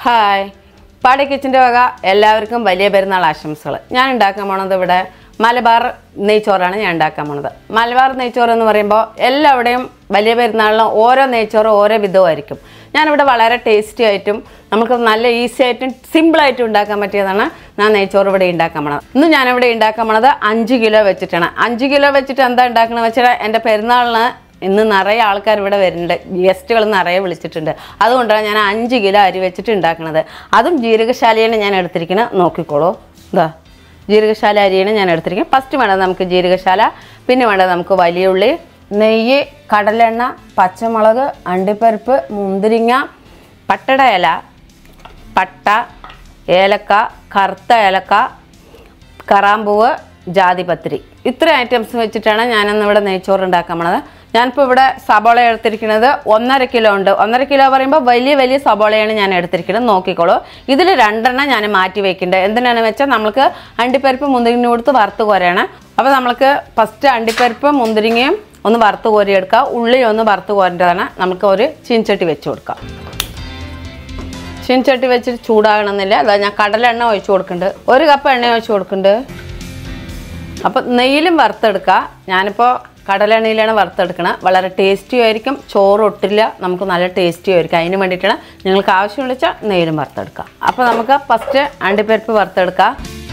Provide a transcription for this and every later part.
Hi പാടി കിച്ചൻ്റെ വക എല്ലാവർക്കും വലിയ പെരുന്നാൾ ആശംസകൾ. ഞാൻ ഉണ്ടാക്കാൻ പോണത് ഇവിടെ മലബാർ നെയ്ച്ചോറാണ് ഞാൻ ഉണ്ടാക്കാൻ പോണത്. മലബാർ നെയ്ച്ചോറ് എന്ന് പറയുമ്പോൾ എല്ലാവിടെയും വലിയ പെരുന്നാളിനും ഓരോ നെയ്ച്ചോറും ഓരോ വിധമായിരിക്കും. ഞാനിവിടെ വളരെ ടേസ്റ്റി ആയിട്ടും നമുക്ക് നല്ല ഈസി ആയിട്ടും സിമ്പിളായിട്ടും ഉണ്ടാക്കാൻ പറ്റിയതാണ് ഞാൻ നെയ്ച്ചോറ് ഇവിടെ ഉണ്ടാക്കാൻ പോണത്. ഇന്ന് ഞാനിവിടെ ഉണ്ടാക്കാൻ പോണത് 5 കിലോ വെച്ചിട്ടാണ്. 5 കിലോ വെച്ചിട്ട് എന്താ ഉണ്ടാക്കണമെന്ന് വെച്ചാൽ എൻ്റെ പെരുന്നാളിന് ഇന്ന് നിറയെ ആൾക്കാർ ഇവിടെ വരുന്നുണ്ട്, ഗസ്റ്റുകൾ നിറയെ വിളിച്ചിട്ടുണ്ട്. അതുകൊണ്ടാണ് ഞാൻ 5 കിലോ അരി വെച്ചിട്ട് ഉണ്ടാക്കുന്നത്. അതും ജീരകശാലയാണ് ഞാൻ എടുത്തിരിക്കുന്നത്. നോക്കിക്കോളൂ, ഇതാ ജീരകശാല അരിയാണ് ഞാൻ എടുത്തിരിക്കുന്നത്. ഫസ്റ്റ് വേണ്ടത് നമുക്ക് ജീരകശാല, പിന്നെ വേണ്ടത് നമുക്ക് വലിയ ഉള്ളി, നെയ്യ്, കടലെണ്ണ, പച്ചമുളക്, അണ്ടിപ്പരിപ്പ്, മുന്തിരിങ്ങ, പട്ടട ഇല, പട്ട, ഏലക്ക, കറുത്ത ഏലക്ക, കറാമ്പൂവ്, ജാതിപത്രി. ഇത്ര ഐറ്റംസ് വെച്ചിട്ടാണ് ഞാനിന്നിവിടെ നെയ്ച്ചോറ് ഉണ്ടാക്കാൻ പോണത്. ഞാനിപ്പോൾ ഇവിടെ സബോള എടുത്തിരിക്കുന്നത് 1.5 കിലോ ഉണ്ട്. 1.5 കിലോ പറയുമ്പോൾ വലിയ സബോളയാണ് ഞാൻ എടുത്തിരിക്കുന്നത്. നോക്കിക്കോളൂ, ഇതിൽ 2 എണ്ണം ഞാൻ മാറ്റി വയ്ക്കുന്നുണ്ട്. എന്തിനാണെന്ന് വെച്ചാൽ നമ്മൾക്ക് അണ്ടിപ്പരിപ്പ് മുന്തിരിങ്ങ കൊടുത്ത് വറുത്ത് കോരയാണ്. അപ്പോൾ നമ്മൾക്ക് ഫസ്റ്റ് അണ്ടിപ്പരിപ്പ് മുന്തിരിങ്ങയും ഒന്ന് വറുത്ത് കോരിയെടുക്കുക, ഉള്ളി ഒന്ന് വറുത്ത് കോരേണ്ടതാണ്. നമുക്ക് ഒരു ചീൻചട്ടി വെച്ച് കൊടുക്കാം. ചീൻചട്ടി വെച്ചിട്ട് ചൂടാകണമെന്നില്ല. അതാ ഞാൻ കടലെണ്ണ ഒഴിച്ച് കൊടുക്കുന്നുണ്ട്, 1 കപ്പ് എണ്ണ ഒഴിച്ച് കൊടുക്കുന്നുണ്ട്. അപ്പോൾ നെയ്യിലും വറുത്തെടുക്കുക. ഞാനിപ്പോൾ കടലെണ്ണയിലാണ് വറുത്തെടുക്കണം. വളരെ ടേസ്റ്റി ആയിരിക്കും, ചോറ് ഒട്ടില്ല, നമുക്ക് നല്ല ടേസ്റ്റി ആയിരിക്കും. അതിന് വേണ്ടിയിട്ടാണ് നിങ്ങൾക്ക് ആവശ്യമുള്ള വെച്ചാൽ നെയ്യിലും വറുത്തെടുക്കുക. അപ്പോൾ നമുക്ക് ഫസ്റ്റ് അണ്ടിപ്പരിപ്പ് വറുത്തെടുക്കുക.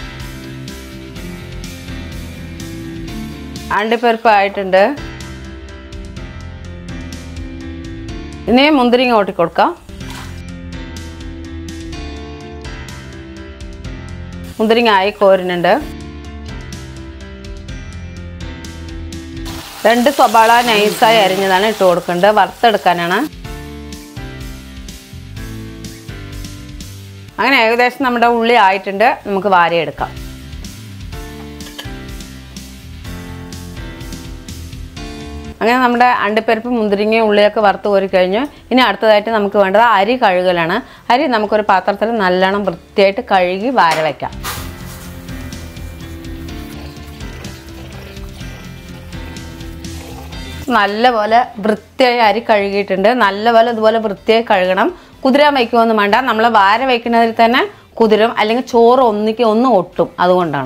അണ്ടിപ്പരിപ്പ് ആയിട്ടുണ്ട്. ഇനി മുന്തിരിങ്ങ ഓട്ടിക്കൊടുക്കാം. മുന്തിരിങ്ങ ആയി കോരുന്നുണ്ട്. 2 സവാള നൈസായി അരിഞ്ഞതാണ് ഇട്ട് കൊടുക്കേണ്ടത്, വറുത്തെടുക്കാനാണ്. അങ്ങനെ ഏകദേശം നമ്മുടെ ഉള്ളി ആയിട്ടുണ്ട്, നമുക്ക് വാരിയെടുക്കാം. അങ്ങനെ നമ്മുടെ അണ്ടിപ്പരിപ്പ് മുന്തിരിങ്ങയും ഉള്ളിയൊക്കെ വറുത്ത് കോരി കഴിഞ്ഞു. ഇനി അടുത്തതായിട്ട് നമുക്ക് വേണ്ടത് അരി കഴുകലാണ്. അരി നമുക്കൊരു പാത്രത്തിൽ നല്ലോണം വൃത്തിയായിട്ട് കഴുകി വാര വയ്ക്കാം. നല്ലപോലെ വൃത്തിയായി അരി കഴുകിയിട്ടുണ്ട്. നല്ലപോലെ ഇതുപോലെ വൃത്തിയായി കഴുകണം. കുതിരാൻ വയ്ക്കുമൊന്നും വേണ്ട, നമ്മൾ വാര വയ്ക്കുന്നതിൽ തന്നെ കുതിരും, അല്ലെങ്കിൽ ചോറ് ഒന്ന് ഒട്ടും. അതുകൊണ്ടാണ്.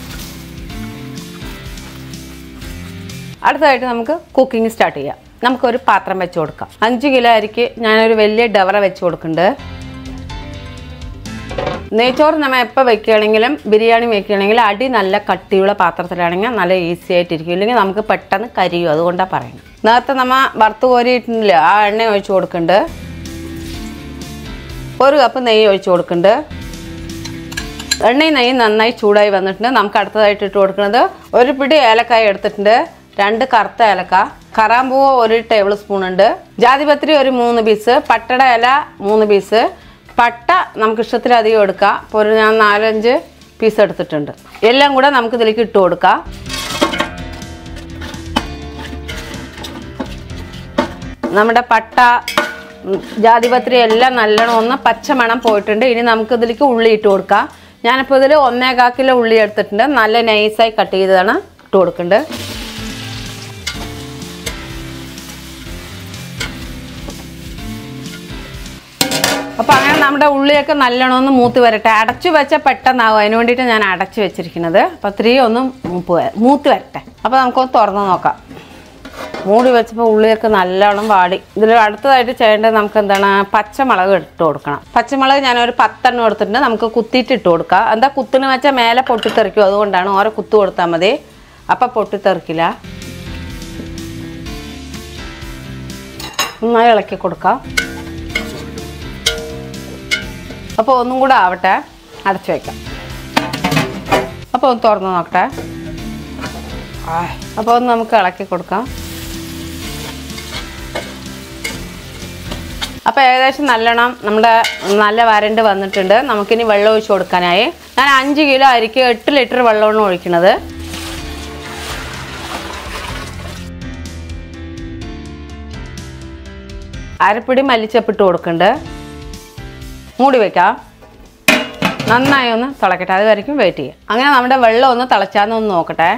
അടുത്തതായിട്ട് നമുക്ക് കുക്കിംഗ് സ്റ്റാർട്ട് ചെയ്യാം. നമുക്കൊരു പാത്രം വെച്ച് കൊടുക്കാം. 5 കിലോ അരിക്ക് ഞാനൊരു വലിയ ഡവറ വെച്ച് കൊടുക്കുന്നുണ്ട്. നെയ്ച്ചോറ് നമ്മൾ എപ്പോൾ വെക്കുകയാണെങ്കിലും ബിരിയാണി വെക്കുകയാണെങ്കിലും അടി നല്ല കട്ടിയുള്ള പാത്രത്തിലാണെങ്കിൽ നല്ല ഈസി ആയിട്ടിരിക്കും, ഇല്ലെങ്കിൽ നമുക്ക് പെട്ടെന്ന് കരിയും. അതുകൊണ്ടാണ് പറയുന്നത്. നേരത്തെ നമ്മൾ വറുത്ത് കോരിയിട്ടില്ല, ആ എണ്ണ ഒഴിച്ച് കൊടുക്കുന്നുണ്ട്. 1 കപ്പ് നെയ്യ് ഒഴിച്ച് കൊടുക്കുന്നുണ്ട്. എണ്ണയും നെയ്യും നന്നായി ചൂടായി വന്നിട്ടുണ്ട്. നമുക്ക് അടുത്തതായിട്ട് ഇട്ട് കൊടുക്കുന്നത് 1 പിടി ഏലക്കായ എടുത്തിട്ടുണ്ട്, 2 കറുത്ത ഏലക്ക, കറാമ്പൂവ് 1 ടേബിൾ സ്പൂൺ ഉണ്ട്, ജാതിപത്രി ഒരു 3 പീസ്, പട്ടട ഇല 3 പീസ്, പട്ട നമുക്ക് ഇഷ്ടത്തിലധികം എടുക്കാം. ഇപ്പോൾ ഞാൻ 4-5 പീസ് എടുത്തിട്ടുണ്ട്. എല്ലാം കൂടെ നമുക്ക് ഇതിലേക്ക് ഇട്ട് കൊടുക്കാം. നമ്മുടെ പട്ട ജാതിപത്രി എല്ലാം നല്ലോണം ഒന്ന് പച്ചമണം പോയിട്ടുണ്ട്. ഇനി നമുക്ക് ഇതിലേക്ക് ഉള്ളി ഇട്ട് കൊടുക്കാം. ഞാനിപ്പോൾ ഇതിൽ 1.25 കിലോ ഉള്ളി എടുത്തിട്ടുണ്ട്. നല്ല നൈസായി കട്ട് ചെയ്തതാണ് ഇട്ട് കൊടുക്കേണ്ടത്. അപ്പോൾ അങ്ങനെ നമ്മുടെ ഉള്ളിയൊക്കെ നല്ലോണം ഒന്ന് മൂത്ത് വരട്ടെ. അടച്ചു വെച്ചാൽ പെട്ടെന്നാകും, അതിന് വേണ്ടിയിട്ട് ഞാൻ അടച്ചു വെച്ചിരിക്കുന്നത്. അപ്പോൾ 3 ഒന്ന് മൂത്ത് വരട്ടെ. അപ്പോൾ നമുക്കൊന്ന് തുറന്ന് നോക്കാം. മൂടി വെച്ചപ്പോൾ ഉള്ളിയൊക്കെ നല്ലോണം വാടി. ഇതിൽ അടുത്തതായിട്ട് ചെയ്യേണ്ടത് നമുക്ക് എന്താണ്, പച്ചമുളക് ഇട്ട് കൊടുക്കണം. പച്ചമുളക് ഞാനൊരു 10 എണ്ണം എടുത്തിട്ടുണ്ട്. നമുക്ക് കുത്തിയിട്ട് ഇട്ട് കൊടുക്കാം. എന്താ കുത്തിന് വെച്ചാൽ മേലെ പൊട്ടിത്തെറിക്കും, അതുകൊണ്ടാണ് ഓരോ കുത്ത് കൊടുത്താൽ മതി, അപ്പം പൊട്ടിത്തെറിക്കില്ല. നന്നായി ഇളക്കി കൊടുക്കാം. അപ്പോൾ ഒന്നും കൂടെ ആവട്ടെ, അടച്ചു വയ്ക്കാം. അപ്പോൾ ഒന്ന് തുറന്ന് നോക്കട്ടെ. അപ്പോൾ ഒന്ന് നമുക്ക് ഇളക്കി കൊടുക്കാം. അപ്പോൾ ഏകദേശം നല്ലോണം നമ്മുടെ നല്ല വരണ്ട് വന്നിട്ടുണ്ട്. നമുക്കിനി വെള്ളം ഒഴിച്ച് കൊടുക്കാനായി ഞാൻ 5 കിലോ അരിക്ക് 8 ലിറ്റർ വെള്ളമാണ് ഒഴിക്കുന്നത്. അരപ്പിടി മല്ലിച്ചപ്പിട്ട് കൊടുക്കുന്നുണ്ട്. മൂടി വയ്ക്കാം. നന്നായി ഒന്ന് തിളക്കട്ടെ, അത് വരയ്ക്കും വെയിറ്റ് ചെയ്യാം. അങ്ങനെ നമ്മുടെ വെള്ളം ഒന്ന് തിളച്ചാന്നൊന്ന് നോക്കട്ടെ.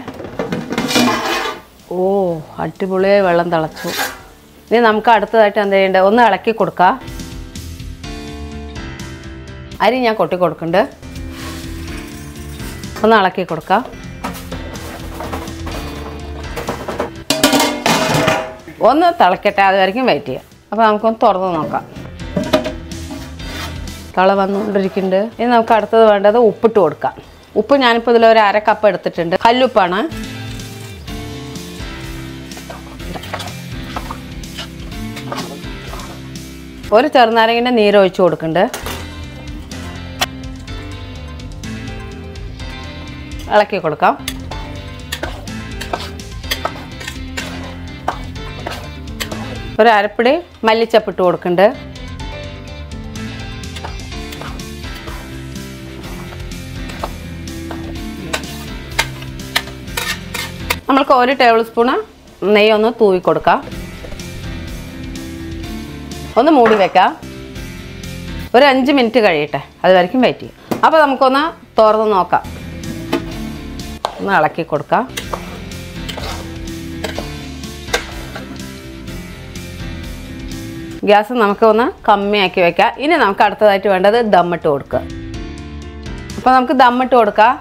ഓ, അടിപൊളിയായി വെള്ളം തിളച്ചു. ഇനി നമുക്ക് അടുത്തതായിട്ട് എന്ത് ചെയ്യേണ്ടത്, ഒന്ന് ഇളക്കി കൊടുക്കാം. അരി ഞാൻ കൊട്ടി കൊടുക്കുന്നുണ്ട്. ഒന്ന് ഇളക്കി കൊടുക്കാം. ഒന്ന് തിളക്കട്ടെ, അതുവരെയും വെയിറ്റ് ചെയ്യാം. അപ്പോൾ നമുക്കൊന്ന് തുറന്ന് നോക്കാം. തിള വന്നുകൊണ്ടിരിക്കുന്നുണ്ട്. ഇനി നമുക്ക് അടുത്തത് വേണ്ടത് ഉപ്പിട്ട് കൊടുക്കാം. ഉപ്പ് ഞാനിപ്പോൾ ഇതിലൊരു 1/2 കപ്പ് എടുത്തിട്ടുണ്ട്. കല്ലുപ്പാണ്. ഒരു ചെറുനാരങ്ങൻ്റെ നീര് ഒഴിച്ച് കൊടുക്കുന്നുണ്ട്. ഇളക്കി കൊടുക്കാം. ഒരു അരപ്പിടി മല്ലിച്ചപ്പിട്ട് കൊടുക്കുന്നുണ്ട്. നമ്മൾക്ക് 1 ടേബിൾ സ്പൂണ് നെയ്യ് ഒന്ന് തൂവി കൊടുക്കാം. ഒന്ന് മൂടി വെക്കാം. ഒരു 5 മിനിറ്റ് കഴിയട്ടെ, അതുവരെയും വെയിറ്റ് ചെയ്യും. അപ്പോൾ നമുക്കൊന്ന് തുറന്ന് നോക്കാം. ഒന്ന് ഇളക്കി കൊടുക്കാം. ഗ്യാസ് നമുക്ക് ഒന്ന് കമ്മിയാക്കി വെക്കാം. ഇനി നമുക്ക് അടുത്തതായിട്ട് വേണ്ടത് ദമ്മിട്ട് കൊടുക്കുക. അപ്പോൾ നമുക്ക് ദമ്മിട്ട് കൊടുക്കാം.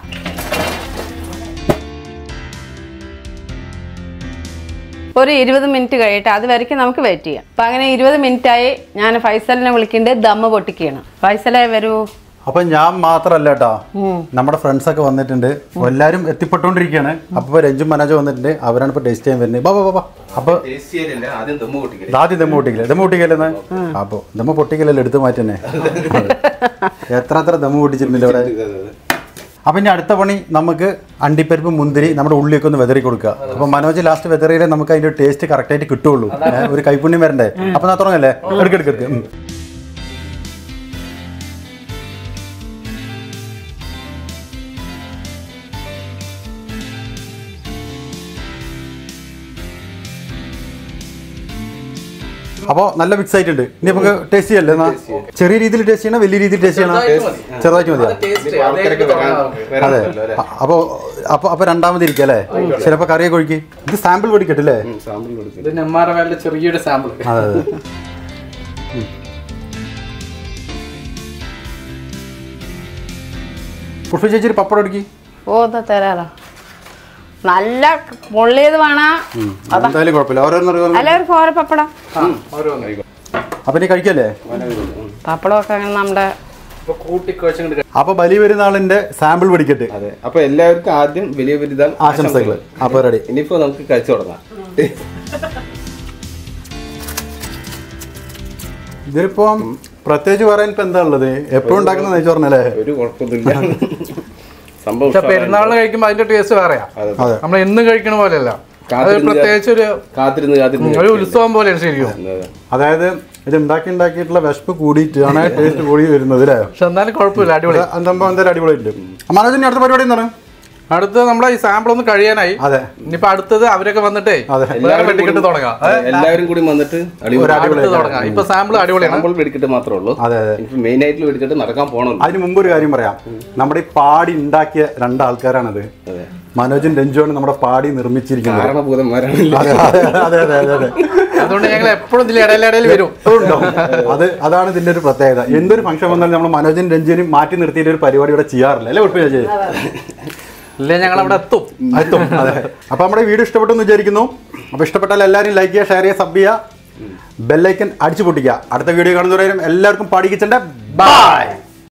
ഒരു 20 മിനിറ്റ് കഴിയട്ടെ, അതുവരെയ്ക്കും നമുക്ക് വെയിറ്റ് ചെയ്യാം. അപ്പം അങ്ങനെ 20 മിനിറ്റായി. ഞാൻ ഫൈസലിനെ വിളിക്കുന്നുണ്ട്, ദമ്മ് പൊട്ടിക്കുകയാണ്. ഫൈസലേ വരൂ. അപ്പൊ ഞാൻ മാത്രല്ല കേട്ടോ, നമ്മുടെ ഫ്രണ്ട്സ് ഒക്കെ വന്നിട്ടുണ്ട്. എല്ലാരും എത്തിപ്പെട്ടുകൊണ്ടിരിക്കുകയാണ്. അപ്പൊ രഞ്ജും മനോജ് വന്നിട്ടുണ്ട്. അവരാണ് ഇപ്പൊ ടേസ്റ്റ് ചെയ്യാൻ വരുന്നത്. ബാബാ അപ്പൊ ആദ്യം ദമ്മ് പൊട്ടിക്കല്ലെന്ന്. അപ്പൊ ദമ്മ് പൊട്ടിക്കലല്ലോ, എടുത്തു മാറ്റന്നെ. എത്ര ദമ്മ് പൊട്ടിച്ചിട്ടുണ്ടല്ലോ ഇവിടെ. അപ്പൊ ഇനി അടുത്ത പണി നമുക്ക് അണ്ടിപ്പരിപ്പ് മുന്തിരി നമ്മുടെ ഉള്ളിയൊക്കെ ഒന്ന് വെതറി കൊടുക്കുക. അപ്പൊ മനോജ് ലാസ്റ്റ് വെതറിയിലെ നമുക്ക് അതിന്റെ ടേസ്റ്റ് കറക്റ്റ് ആയിട്ട് കിട്ടുള്ളൂ. ഒരു കൈപ്പുണ്യം വരണ്ടേ. അപ്പൊ ഞാൻ തുടങ്ങല്ലേ, എടുക്കെടുക്ക്. അപ്പോൾ നല്ല മിക്സ് ആയിട്ടുണ്ട്. ഇനി നമുക്ക് ടേസ്റ്റ് ചെയ്യല്ലേ എന്നാ? ചെറിയ രീതിയിൽ ടേസ്റ്റ് ചെയ്യണം, വലിയ രീതിയിൽ ടേസ്റ്റ് ചെയ്യണം? ചെറുതായിട്ട് മതിയാ? അതെ. അപ്പൊ രണ്ടാമത് ഇരിക്കും അല്ലേ? ചിലപ്പോ കറിയൊക്കെ ഒഴിക്ക്. ഇത് സാമ്പിൾ പൊടിക്കട്ടില്ലേ? ചെറിയൊരു സാമ്പിൾ. അതെ അതെ. പുഷ്പ ചേച്ചി പപ്പടം ഒടുക്കി. ഓ തരാലോ. നല്ല പൊള്ളിയത് വേണം. എന്തായാലും കുഴപ്പമില്ല. എല്ലാവർക്കും ഓരോ പപ്പടം. അപ്പൊ നീ കഴിക്കല്ലേ? പപ്പടമൊക്കെ അങ്ങനെ നമ്മുടെ. അപ്പൊ ബലി പെരുന്നാളിന്റെ സാമ്പിൾ പിടിക്കട്ടെ. അതെ. അപ്പൊ എല്ലാവർക്കും ആദ്യം വലിയ പെരുന്നാൾ ആശംസകൾ. അപ്പൊ റെഡി. ഇനിയിപ്പോ നമുക്ക് കഴിച്ചു തുടങ്ങാം. ഇതിലിപ്പോ പ്രത്യേകിച്ച് പറയാൻ ഇപ്പൊ എന്താ ഉള്ളത്? എപ്പോഴും ഉണ്ടാക്കുന്ന നെയ്ച്ചോറിനല്ലേ? ഒരു കുഴപ്പമൊന്നുമില്ല. സംഭവം പെരുന്നാളിന് കഴിക്കുമ്പോ അതിന്റെ ടേസ്റ്റ് വേറെയാ. നമ്മൾ എന്നും കഴിക്കണ പോലെയല്ല. പ്രത്യേകിച്ച് ഒരു ഉത്സവം പോലെയാണ് ശരിക്കും. അതായത് ഇത് ഉണ്ടാക്കിയിട്ടുള്ള വിശപ്പ് കൂടിയിട്ടാണ് ടേസ്റ്റ് കൂടി വരുന്നത് അല്ലേ? പക്ഷെ എന്നാലും കുഴപ്പമില്ല, അടിപൊളി. എന്തായാലും അടിപൊളിയുണ്ട്. മനോജിന്റെ അടുത്ത പരിപാടി എന്താണ്? അടുത്ത് നമ്മളെ ഈ സാമ്പിൾ ഒന്ന് കഴിയാനായി. അതെ. ഇനിയിപ്പോ അടുത്തത് അവരൊക്കെ വന്നിട്ടേ വെടിക്കെട്ട് തുടങ്ങാം. എല്ലാവരും കൂടി വന്നിട്ട് തുടങ്ങാം. ഇപ്പൊ സാമ്പിൾ അടിപൊളിയാണ്. സാമ്പിൾ വെടിക്കെട്ട് മാത്രമേ ഉള്ളൂ. അതെ. മെയിൻ ആയിട്ടുള്ള വെടിക്കെട്ട് നടക്കാൻ പോകണല്ലോ. അതിന് മുമ്പ് ഒരു കാര്യം പറയാം. നമ്മുടെ ഈ പാടി ഉണ്ടാക്കിയ 2 ആൾക്കാരാണത്. മനോജും രഞ്ജുവാണ് നമ്മുടെ പാടി നിർമ്മിച്ചിരിക്കുന്നത്. അതുകൊണ്ട് ഞങ്ങൾ എപ്പോഴും ഇതിൽ ഇടയിലിടയിൽ വരും. അതാണ് ഇതിന്റെ ഒരു പ്രത്യേകത. എന്തൊരു ഫംഗ്ഷൻ വന്നാലും നമ്മൾ മനോജും രഞ്ജുവിനും മാറ്റി നിർത്തിയിട്ട് ഒരു പരിപാടി ഇവിടെ ചെയ്യാറില്ല അല്ലേ? കുഴപ്പമില്ല. ഇല്ലേ, ഞങ്ങൾ അവിടെ എത്തും. അതെ. അപ്പൊ നമ്മുടെ വീഡിയോ ഇഷ്ടപ്പെട്ടെന്ന് വിചാരിക്കുന്നു. അപ്പൊ ഇഷ്ടപ്പെട്ടാൽ എല്ലാവരും ലൈക്ക് ചെയ്യുക, ഷെയർ ചെയ്യുക, സബ് ചെയ്യുക, ബെല്ലൈക്കൻ അടിച്ചു പൊട്ടിക്കുക. അടുത്ത വീഡിയോ കാണുന്നവരും എല്ലാവർക്കും പാടി കിച്ചന്റെ ബൈ.